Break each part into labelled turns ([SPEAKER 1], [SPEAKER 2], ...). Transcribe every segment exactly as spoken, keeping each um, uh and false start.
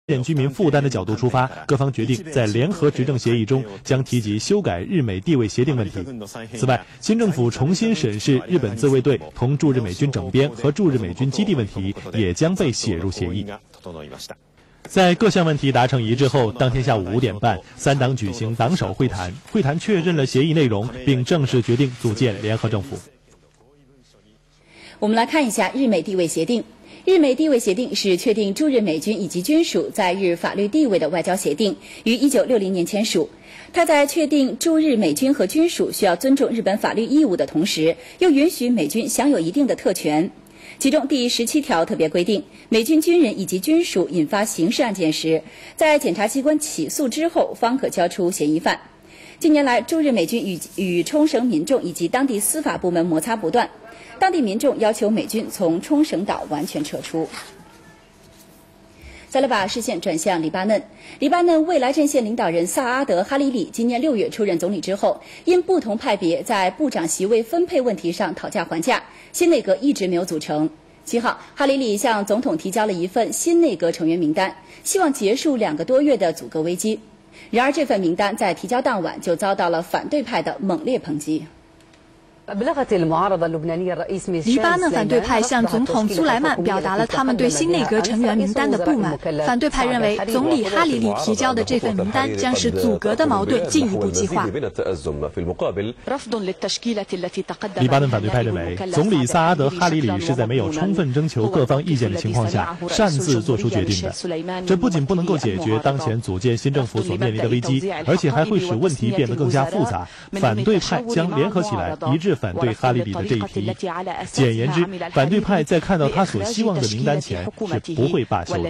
[SPEAKER 1] 减居民负担的角度出发，各方决定在联合执政协议中将提及修改日美地位协定问题。此外，新政府重新审视日本自卫队同驻日美军整编和驻日美军基地问题，也将被写入协议。在各项问题达成一致后，当天下午五点半，三党举行党首会谈，会谈确认了协议内容，并正式决定组建联合政府。
[SPEAKER 2] 我们来看一下日美地位协定。日美地位协定是确定驻日美军以及军属在日法律地位的外交协定，于一九六零年签署。它在确定驻日美军和军属需要尊重日本法律义务的同时，又允许美军享有一定的特权。其中第十七条特别规定，美军军人以及军属引发刑事案件时，在检察机关起诉之后，方可交出嫌疑犯。近年来，驻日美军与与冲绳民众以及当地司法部门摩擦不断，当地民众要求美军从冲绳岛完全撤出。再来把视线转向黎巴嫩，黎巴嫩未来阵线领导人萨阿德·哈里里今年六月出任总理之后，因不同派别在部长席位分配问题上讨价还价，新内阁一直没有组成。七号，哈里里向总统提交了一份新内阁成员名单，希望结束两个多月的阻隔危机。然而，这份名单在提交当晚就遭到了反对派的猛烈抨击。
[SPEAKER 3] 黎巴嫩反对派向总统苏莱曼表达了他们对新内阁成员名单的不满。反对派认为，总理哈里里提交的这份名单将使阻隔的矛盾进一步激化。
[SPEAKER 1] 黎巴嫩反对派认为，总理萨阿德·哈里里是在没有充分征求各方意见的情况下擅自做出决定的。这不仅不能够解决当前组建新政府所面临的危机，而且还会使问题变得更加复杂。反对派将联合起来，一致反对哈里里的这一提。简言之，反对派在看到他所希望的名单前是不会罢休的。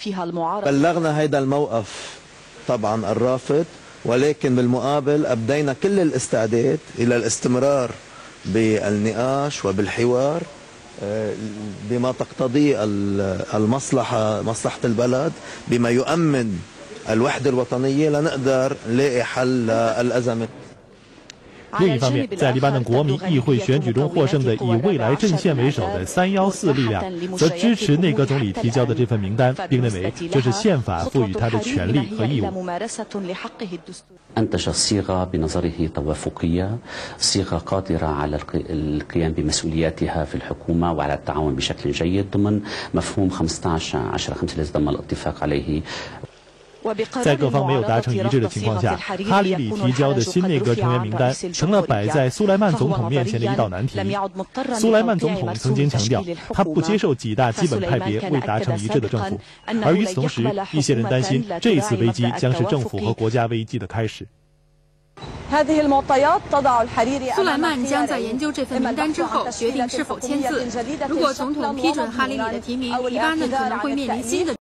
[SPEAKER 4] طبعا الرافض ولكن بالمقابل أبدينا كل الاستعداد إلى الاستمرار بالنقاش وبالحوار بما تقتضيه المصلحة مصلحة البلد بما يؤمن الوحدة الوطنية لنقدر نلاقي حل للأزمة。
[SPEAKER 1] 另一方面，在黎巴嫩国民议会选举中获胜的以未来阵线为首的三一四力量，则支持内阁总理提交的这份名单，并认为这是宪法赋予他的权利和义务。
[SPEAKER 5] أنتج الصيغة بنظره توافقية، صيغة قادرة على القيام بمسؤولياتها في الحكومة وعلى التعاون بشكل جيد ضمن مفهوم خمسة عشر عشرة خمسة الذي تم الاتفاق عليه。
[SPEAKER 1] 在各方没有达成一致的情况下，哈里里提交的新内阁成员名单成了摆在苏莱曼总统面前的一道难题。苏莱曼总统曾经强调，他不接受几大基本派别未达成一致的政府，而与此同时，一些人担心这一次危机将是政府和国家危机的开始。
[SPEAKER 3] 苏莱曼将在研究这份名单之后决定是否签字。如果总统批准哈里里的提名，黎巴嫩可能会面临新的